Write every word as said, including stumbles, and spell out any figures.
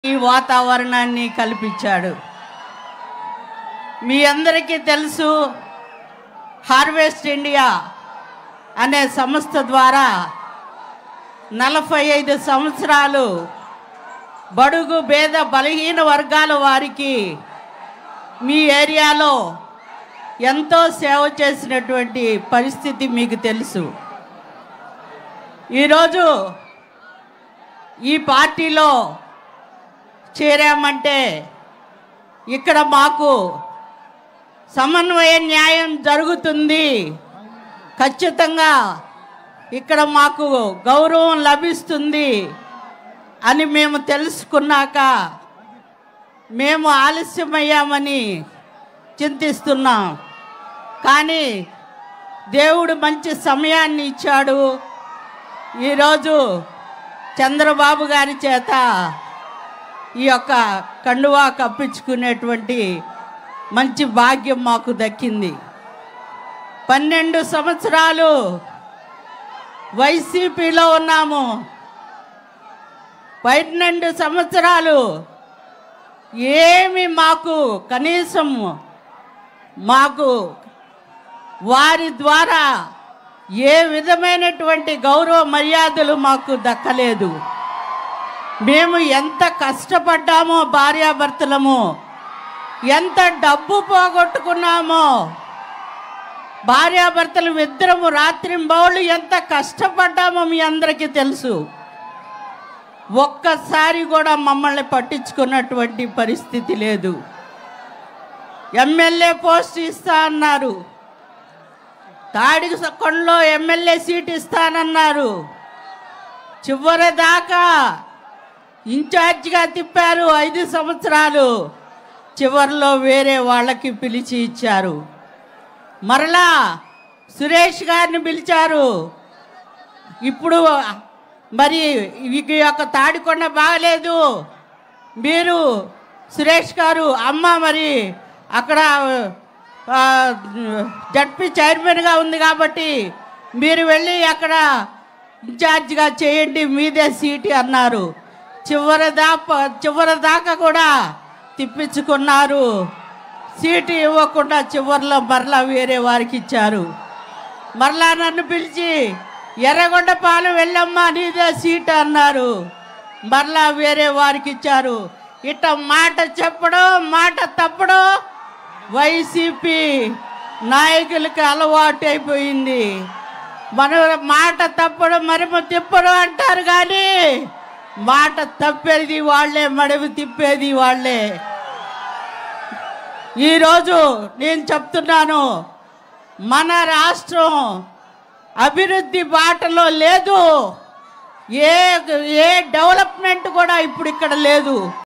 ఈ వాతావరణాన్ని కల్పించాడు. మీ అందరికీ తెలుసు, హార్వెస్ట్ ఇండియా అనే సంస్థ ద్వారా నలభై ఐదు సంవత్సరాలు బడుగు పేద బలహీన వర్గాల వారికి మీ ఏరియాలో ఎంతో సేవ చేసినటువంటి పరిస్థితి మీకు తెలుసు. ఈరోజు ఈ పార్టీలో చేరామంటే ఇక్కడ మాకు సమన్వయ న్యాయం జరుగుతుంది, ఖచ్చితంగా ఇక్కడ మాకు గౌరవం లభిస్తుంది అని మేము తెలుసుకున్నాక మేము ఆలస్యమయ్యామని చింతిస్తున్నాం. కానీ దేవుడు మంచి సమయాన్ని ఇచ్చాడు. ఈరోజు చంద్రబాబు గారి చేత ఈ యొక్క కండువా కప్పించుకునేటువంటి మంచి భాగ్యం మాకు దక్కింది. పన్నెండు సంవత్సరాలు వైసీపీలో ఉన్నాము. పన్నెండు సంవత్సరాలు ఏమి మాకు కనీసం మాకు వారి ద్వారా ఏ విధమైనటువంటి గౌరవ మర్యాదలు మాకు దక్కలేదు. మేము ఎంత కష్టపడ్డామో భార్యాభర్తలము, ఎంత డబ్బు పోగొట్టుకున్నామో భార్యాభర్తలు ఇద్దరము రాత్రింబవళ్ళు ఎంత కష్టపడ్డామో మీ అందరికీ తెలుసు. ఒక్కసారి కూడా మమ్మల్ని పట్టించుకున్నటువంటి పరిస్థితి లేదు. ఎమ్మెల్యే పోస్ట్ ఇస్తా అన్నారు, తాడికొండలో ఎమ్మెల్యే సీట్ ఇస్తానన్నారు, చివరి దాకా ఇన్ఛార్జిగా తిప్పారు ఐదు సంవత్సరాలు. చివరిలో వేరే వాళ్ళకి పిలిచి ఇచ్చారు. మరలా సురేష్ గారిని పిలిచారు. ఇప్పుడు మరి ఈ యొక్క తాడికొండ బాగలేదు, మీరు సురేష్ గారు అమ్మ మరి అక్కడ జడ్పీ చైర్మన్గా ఉంది కాబట్టి మీరు వెళ్ళి అక్కడ ఇన్ఛార్జిగా చేయండి, మీదే సీటు అన్నారు. చివరి దాకా చివరి దాకా కూడా తిప్పించుకున్నారు. సీటు ఇవ్వకుండా చివరిలో మరలా వేరే వారికి ఇచ్చారు. మరలా నన్ను పిలిచి ఎర్రగొండపాలెం వెళ్ళమ్మా నీదే సీటు అన్నారు. మరలా వేరే వారికి ఇచ్చారు. ఇట్ట మాట చెప్పడం మాట తప్పడం వైసీపీ నాయకులకి అలవాటు అయిపోయింది. మన మాట తప్పడం మరిమ తిప్పడం అంటారు, కానీ మాట తప్పేది వాళ్ళే, మడవి తిప్పేది వాళ్ళే. ఈరోజు నేను చెప్తున్నాను, మన రాష్ట్రం అభివృద్ధి బాటలో లేదు. ఏ ఏ డెవలప్మెంట్ కూడా ఇప్పుడు ఇక్కడ లేదు.